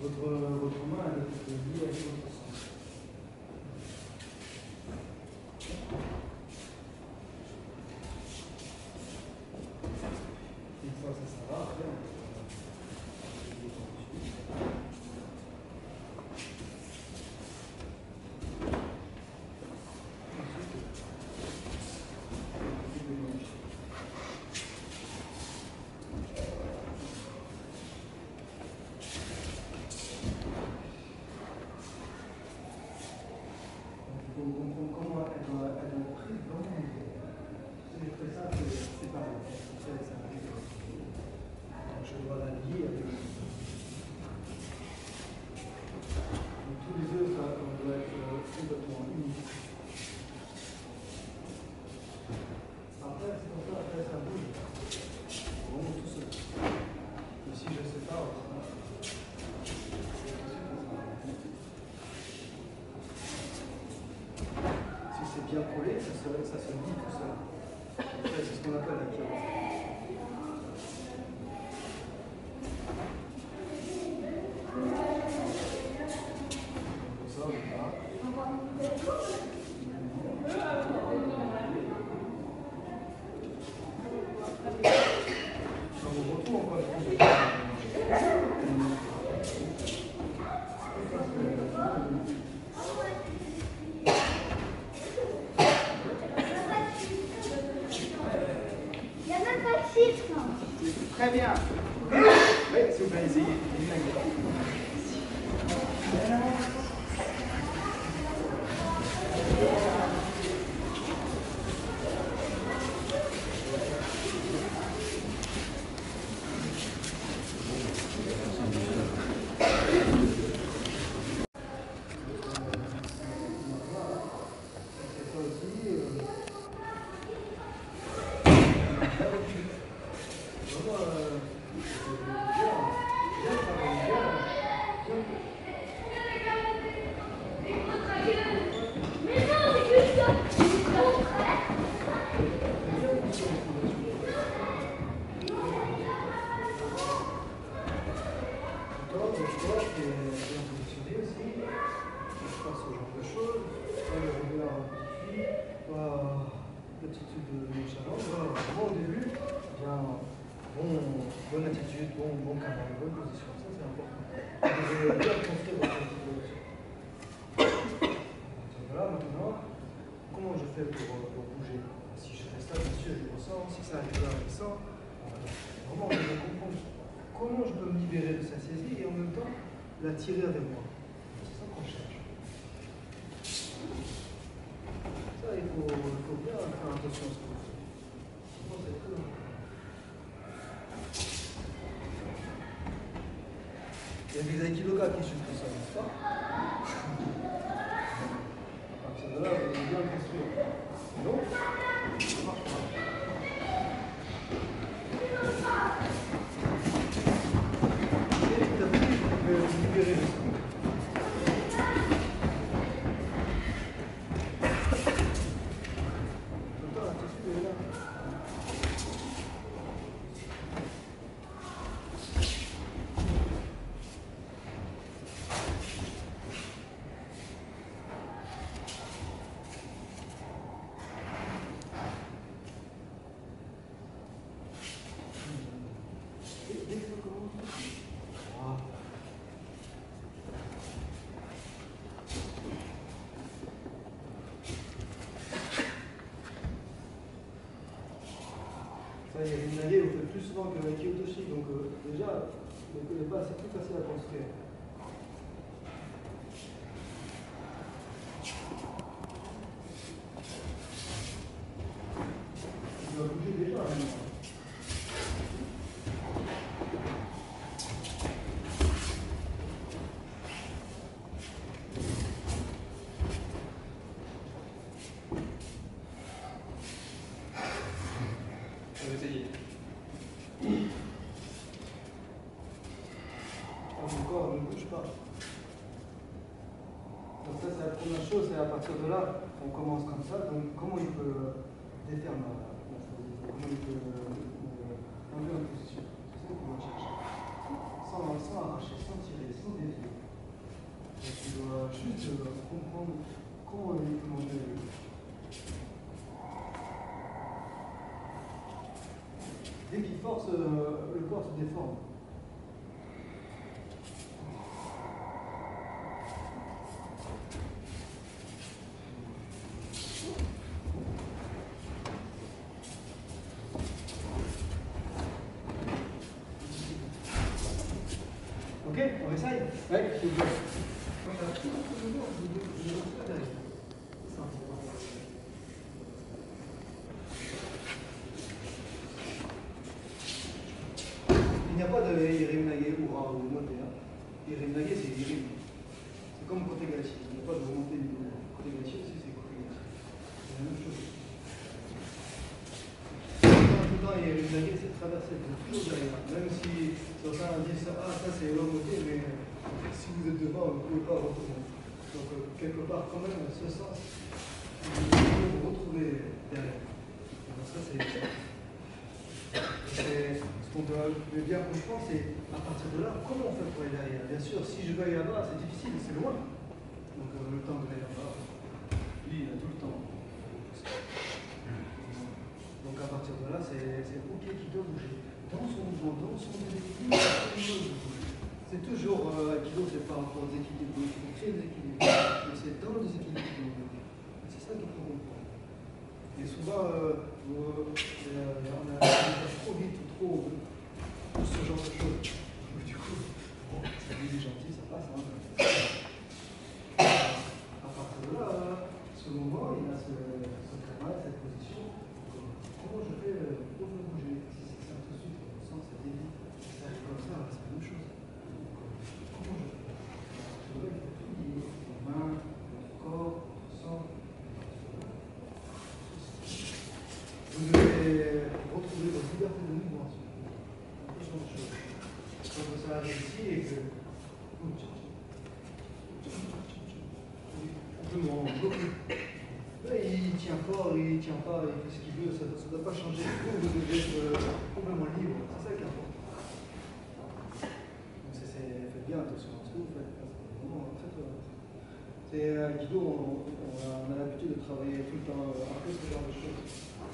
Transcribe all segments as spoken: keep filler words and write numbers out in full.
Votre, votre main elle est liée avec votre sang. Une fois que ça, ça va, après on peut comment elle doit être prise dans mon niveau. Si je fais ça, c'est pareil. Je dois la lier avec. Donc, tous les deux, ça, on doit être complètement unis. Après, c'est comme ça, après ça bouge. Vraiment tout seul. Et si je sais pas, si c'est bien collé, ça se, ça se lie tout seul. C'est ce qu'on appelle la kiosque. Très bien. Oui, s'il vous plaît, essayez. L'attitude nonchalante, voilà, vraiment au début, bien, bon, bonne attitude, bon, bon camarade, bonne position, ça c'est important. Vous devez bien construire votre attitude. Voilà, maintenant, comment je fais pour, pour bouger? Si je reste là, bien sûr, je ressens, si ça arrive là, je sens. Vraiment, je dois comprendre comment je peux me libérer de sa saisie et en même temps la tirer avec moi. C'est ça qu'on cherche. Ça, il faut, il faut bien faire attention à ce qu'on fait. Je pense que c'est très important. Il y a des aikidoka qui souffrent ça, n'est-ce pas? À partir de là, vous allez bien le construire. Non, ça marche pas. Et petit à petit, vous pouvez vous libérer de ça. Ça, il y a une année, on fait plus souvent que avec Kyotoshi, donc euh, déjà, les pas, c'est plus facile à construire. Il va bouger déjà, hein. Mon corps ne bouge pas. Donc ça c'est la première chose, et à partir de là, on commence comme ça. Donc comment il peut défaire ma, ma stabilité, comment il peut euh, enlever la position. C'est ça qu'on va chercher. Sans, sans arracher, sans tirer, sans défaire. juste euh, comprendre comment il est implémenté. Dès qu'il force, euh, le corps se déforme. Ok, on essaye. Ouais, s'il vous plaît. Il n'y a pas de Irim Nagé ou Ra ou Noté. Irim Nagé, c'est Irim. C'est comme côté Gachi. Il n'y a pas de remontée du côté Gachi aussi, c'est côté Gachi. C'est la même chose. Tout le temps, Irim Nagé, c'est traverser, vous êtes toujours derrière. Même si certains disent ça, ah, ça c'est remonté, mais si vous êtes devant, vous ne pouvez pas retourner. Donc, euh, quelque part, quand même, ce sens, vous pouvez vous retrouver derrière. Donc, ça, c'est. Ce qu'on doit bien comprendre, c'est à partir de là, comment on fait pour aller derrière? Bien sûr, si je veux aller là-bas, c'est difficile, c'est loin. Donc, euh, le temps de aller là-bas, lui, il a tout le temps. Donc, à partir de là, c'est OK qui doit bouger. Dans son mouvement, dans son déséquilibre, c'est toujours, euh, Aikido, c'est par rapport aux équilibres. Il faut créer des équilibres. Mais c'est dans le déséquilibre. C'est ça qu'il faut comprendre. Et souvent, euh, euh, on a trop vite ou trop ce genre de choses. Du coup, bon, ça dit gentil, ça passe. Hein. À partir de là, ce moment, il a ce, ce travail, cette position. Comment je fais pour me bouger? Si c'est ça tout de suite, on sent que ça débite. Ça arrive comme ça, c'est la même chose. Comment je fais? Je dois être tout lié, les mains, le corps, le sang. Vous devez retrouver votre liberté de mouvement. Quand ça arrive ici et que on peut m'en bloquer. Là, il tient fort, il tient pas, il fait ce qu'il veut, ça ne doit pas changer. Vous devez être euh, complètement libre. C'est ça qui est important. Donc, c'est, faites bien attention à ce que vous faites. Vraiment, c'est un Aikido, on, on a, on a l'habitude de travailler tout le temps un peu ce genre de choses.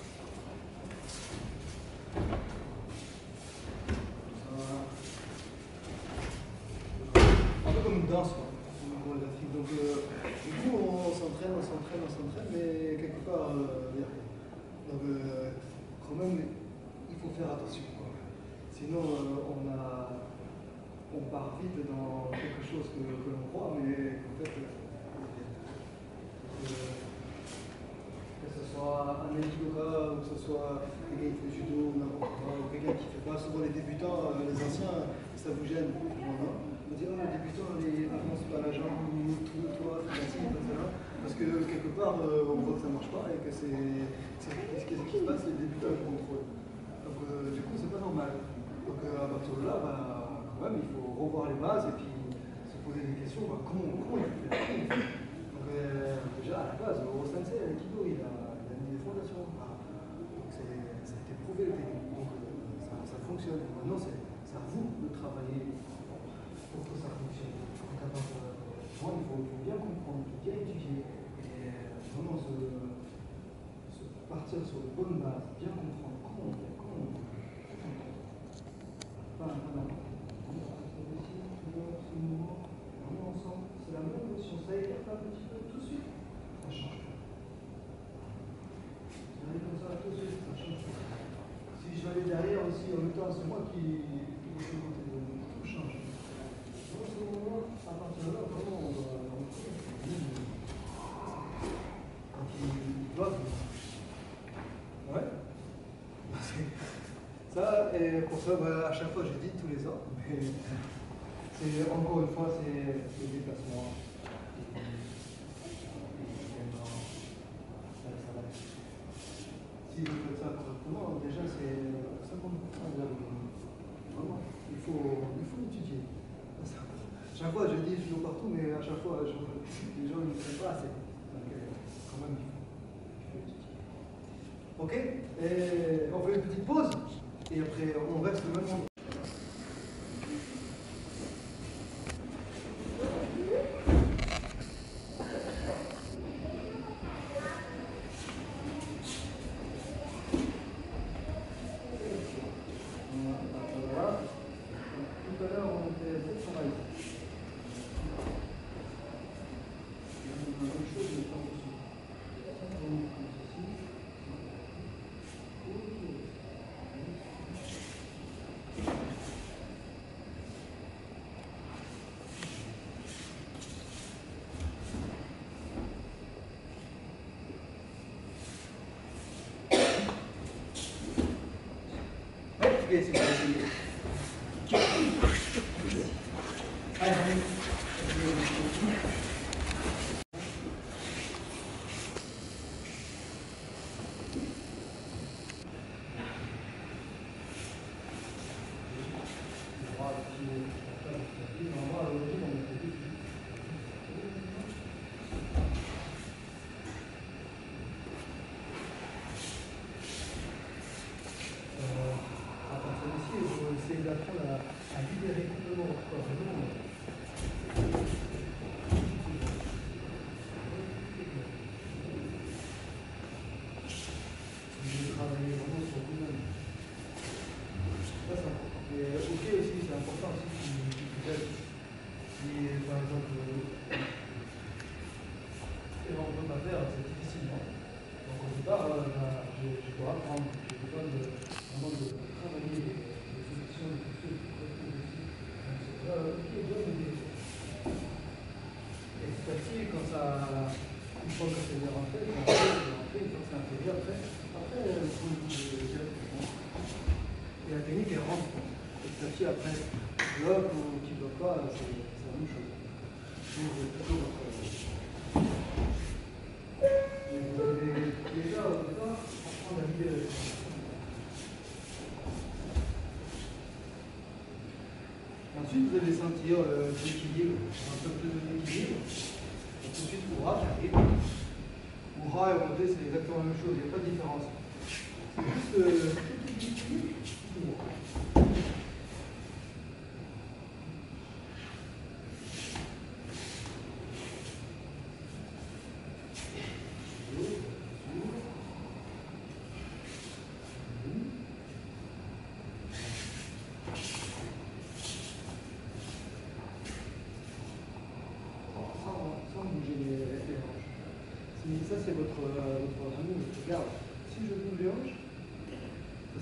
Un peu comme une danse, quoi. Donc, euh, du coup, on s'entraîne, on s'entraîne, on s'entraîne, mais quelque part, il n'y a rien. Donc, euh, quand même, il faut faire attention, quoi. Sinon, euh, on, a, on part vite dans quelque chose que, que l'on croit, mais en fait, euh, que ce soit un aikidoka, ou que ce soit quelqu'un qui fait judo, ou n'importe quoi, ou quelqu'un qui fait pas, souvent les débutants, euh, les anciens, ça vous gêne. On dit, oh, le débutant, il avance pas la jambe, il tout, toi, tout ainsi, et cetera. Parce que quelque part, euh, on voit que ça marche pas et que c'est. Qu'est-ce qui se passe? Les débutants ils contrôlent. Donc, euh, du coup, c'est pas normal. Donc, euh, à partir de là, bah, quand même, il faut revoir les bases et puis se poser des questions. Bah, comment, comment il faut faire? Donc, euh, déjà, à la base, le Sensei, l'Aikido, il, il a mis des fondations. Bah, donc, ça a été prouvé, donc euh, ça, ça fonctionne. Maintenant, c'est à vous de travailler pour que ça fonctionne. Donc, à part, euh, moi, il faut, il faut bien comprendre, il faut bien étudier et vraiment se, se partir sur de bonnes bases, bien comprendre comment on fait, comment on fait. Pas n'importe quoi. Ce mouvement, vraiment ensemble, c'est la même position. Ça écarte un petit peu tout de suite, ça change pas. Ça arrive comme ça tout de suite, ça change pas. Si je vais aller derrière aussi, en même temps, c'est moi qui qui vais monter, tout change. Donc, ce moment, à partir de là, vraiment, on doit. Donc, ils doivent. Ouais. Ça, et pour ça, bah, à chaque fois, je dis tous les ans, mais c'est encore une fois, c'est le déplacement. Si vous faites ça correctement, déjà, c'est cinquante pour cent de la vie. Vraiment, il faut, il faut étudier. Chaque fois, je dis toujours partout, mais à chaque fois, je, les gens ne savent pas assez. Donc, euh, quand même, il faut, il faut étudier. Ok, et on fait une petite pause, et après, on reste le même endroit. c'est pour essayer. Allez, essayer d'apprendre à, à libérer complètement votre corps. Vous devez travailler vraiment sur vous-même. Ça, c'est important. Et ok aussi, c'est important aussi si vous êtes, si par exemple, et on ne peut pas faire, c'est difficilement. Donc au départ, euh, bah, je, je dois apprendre, j'ai besoin de, vraiment de travailler les, les solutions, les questions, Euh, qui est bonne idée. Et petit à petit, quand ça, une fois que c'est bien rentré, c'est rentré, une fois que c'est intégré, après, après, il faut le dire. Et la technique, elle rentre. Et petit à petit, après, bloque ou qui bloque pas, c'est la même chose. Donc, vous toujours votre. Et vous devez déjà, au départ, apprendre à libérer. Ensuite, vous allez sentir euh, l'équilibre, un peu plus d'équilibre. Et tout de suite, Oura qui arrive. Oura et Rodé, c'est exactement la même chose, il n'y a pas de différence. C'est juste euh, tout l'équilibre. Ça, c'est votre, euh, votre, votre garde. Si je bouge les hanches,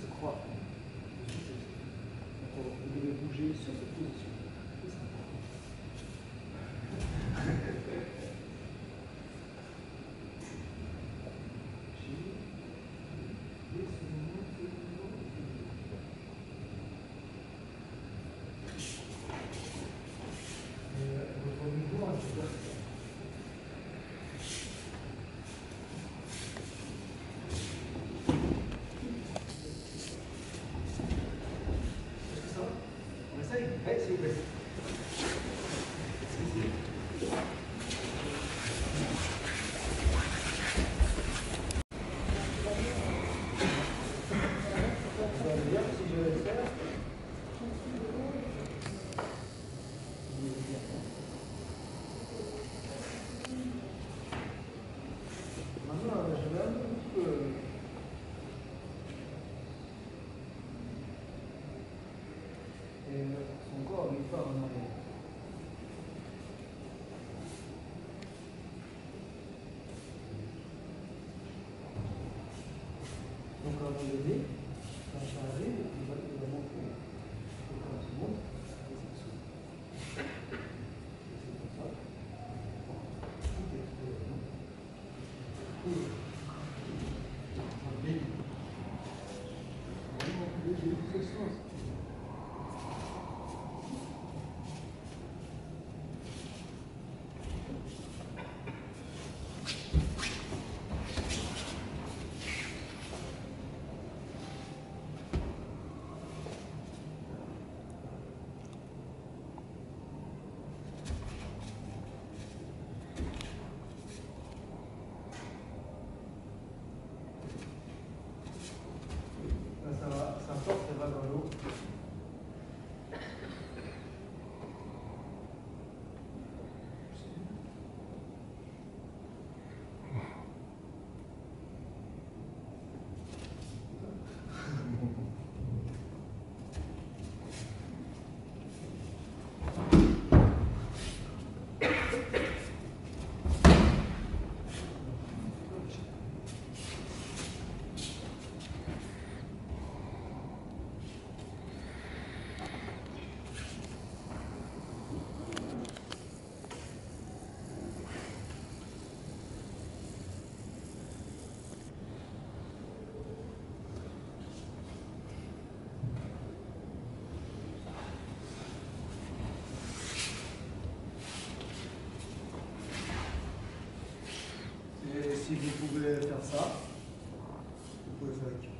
si vous pouvez faire ça, vous pouvez faire avec.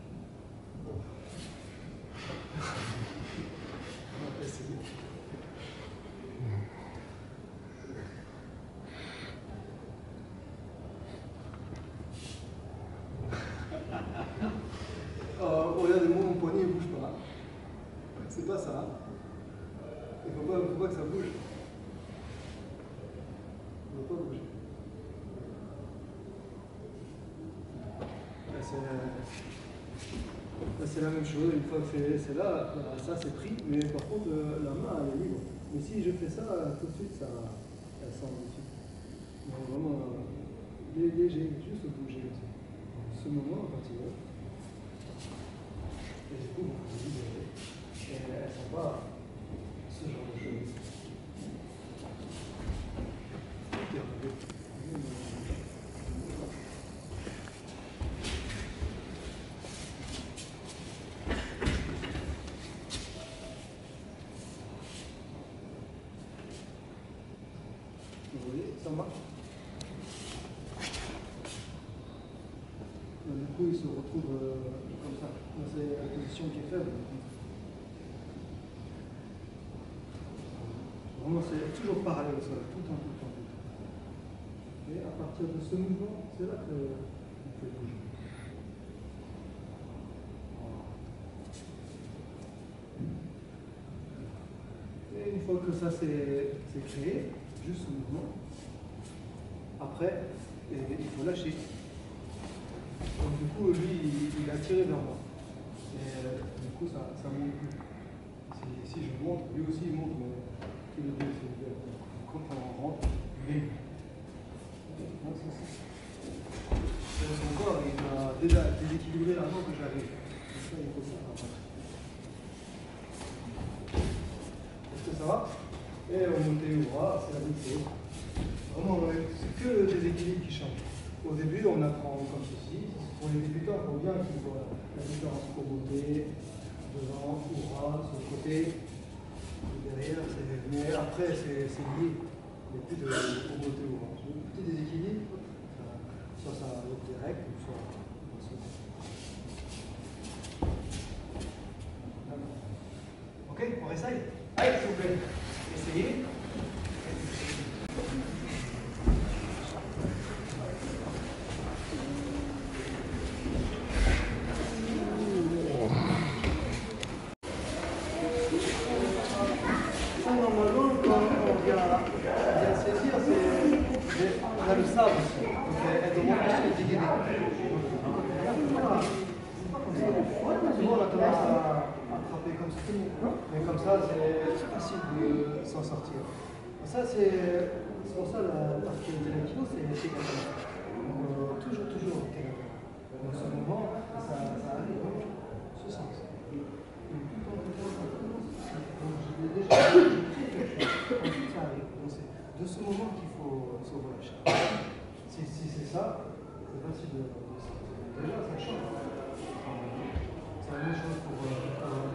On va essayer. Euh, regardez-moi, mon poignet ne bouge pas. C'est pas ça. Il ne faut pas, faut pas que ça bouge. Il ne faut pas bouger. C'est la même chose, une fois que c'est là, ça c'est pris, mais par contre la main elle est libre. Mais si je fais ça, tout de suite ça, elle sent dessus. Donc vraiment léger, juste bouger aussi. Ce moment quand il veut. Et du coup, vous pouvez libérer. Et elles ne sont pas ce genre de choses. Vous voyez, ça marche. Du coup, il se retrouve euh, comme ça. C'est la position qui est faible. Vraiment, c'est toujours parallèle au sol, tout le temps, tout le temps, tout le temps. Et à partir de ce mouvement, c'est là que vous pouvez bouger. Et une fois que ça c'est créé, juste ce mouvement, après, il faut lâcher. Donc du coup, lui, il, il a tiré vers moi. Et euh, du coup, ça ne monte plus. Si, si je monte, lui aussi il monte, mais tout le deux, c'est le quand on rentre, bim. Son corps, il m'a déjà déséquilibré avant que j'arrive. Ça, il faut ça après. Est-ce que ça va? Et on monte au bras, c'est la même chose. Vraiment, c'est que le déséquilibre qui change. Au début, on apprend comme ceci. Pour les débutants, il faut bien qu'ils voient la différence pour beauté, devant, au bras, sur le côté, derrière. Mais après, c'est lié. Il n'y a plus de beauté au bras. Un petit déséquilibre, soit ça va être direct, soit ça va. Ok, on essaye. Allez, s'il vous plaît. Essayez. Mais comme ça, c'est facile de s'en sortir. Ça, c'est pour ça la partie intellectuelle, c'est Tegata. Donc, euh, toujours, toujours Tegata. Dans ce moment, ça, ça arrive dans ce sens. Et tout le temps, tout le temps, ça commence. Donc, je l'ai déjà dit, ensuite ça arrive. Donc, c'est de ce moment qu'il faut se relâcher. Si, si c'est ça, c'est facile de, de sortir. Déjà, ça change. C'est la même chose pour. Euh,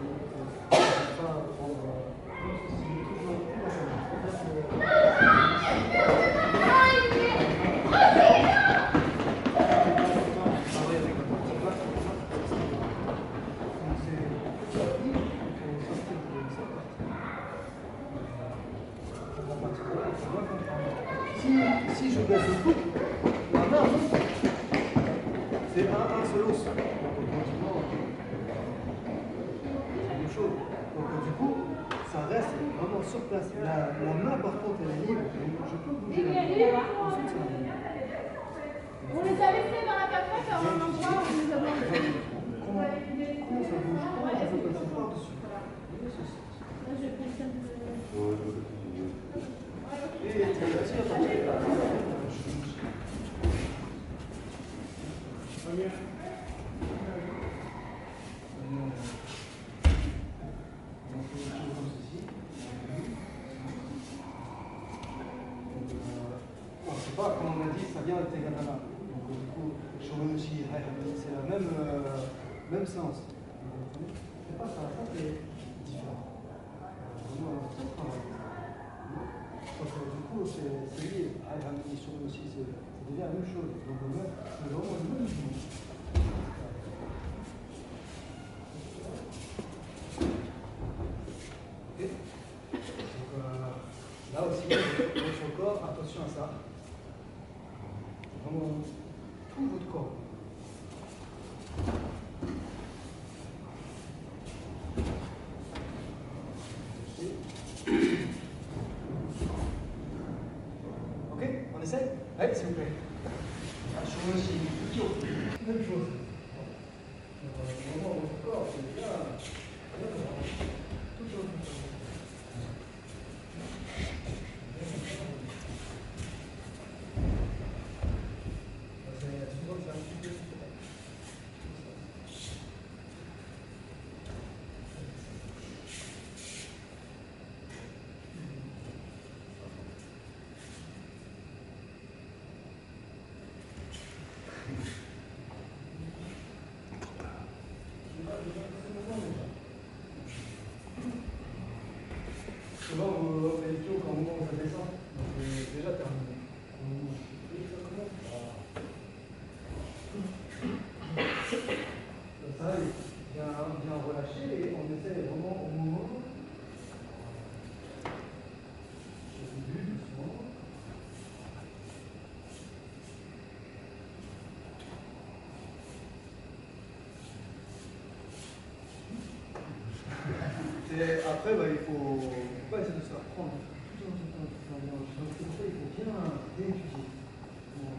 Si, si je baisse le foot, la main, c'est un, un seul os. Donc, automatiquement, c'est une chose. Donc, du coup, ça reste vraiment sur place. La, la main, par contre, elle est libre. Donc, je peux bouger la main. Ensuite, ça arrive. On les a laissés dans la cafette à un endroit où nous avons dit. Comment, comment ça bouge? Comment je peux passer par-dessus? Là, je fais ça de... Et tu retires ta tête. C'est pas, comme on a dit, ça vient de Tegatana. Donc du coup, Shogunushi, c'est la même, euh, même séance. C'est pas ça, ça c'est différent. Vraiment, c'est pareil. Parce que du coup, c'est lié. Shogunushi, c'est c'est bien la même chose. Donc le même, c'est vraiment le même mouvement. Ok. Donc euh, là aussi, votre corps, attention à ça. Vraiment tout votre corps. Ok, on essaye? Allez, s'il vous plaît. La chose aussi, même chose. Vraiment, votre corps, c'est bien. Tout chose. Souvent, vous faites le tour quand vous faites ça. Donc, c'est déjà terminé. Ça, bien, bien relâché et on essaie vraiment au moment. Au début, doucement. Après, bah, il faut, faut pas essayer de se la prendre tout le temps, tout le temps, tout le temps. Donc c'est pour ça qu'il faut bien, bien étudier. Bon.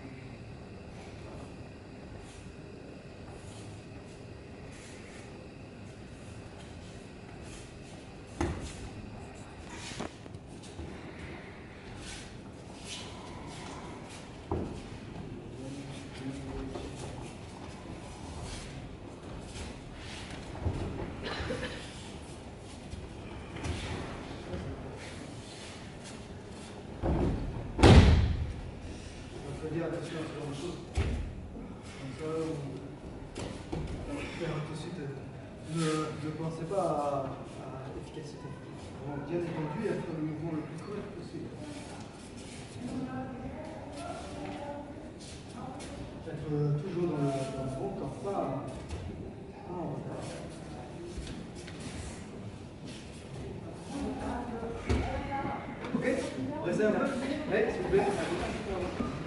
Dire attention à ce genre de choses. Comme ça, on faire tout de suite. Ne, ne pensez pas à, à l'efficacité. Vraiment bien détendu et à faire le mouvement le plus correct possible. Être euh, toujours dans le, dans le bon temps, pas en retard. Ok, restez un peu. Allez, s'il vous plaît.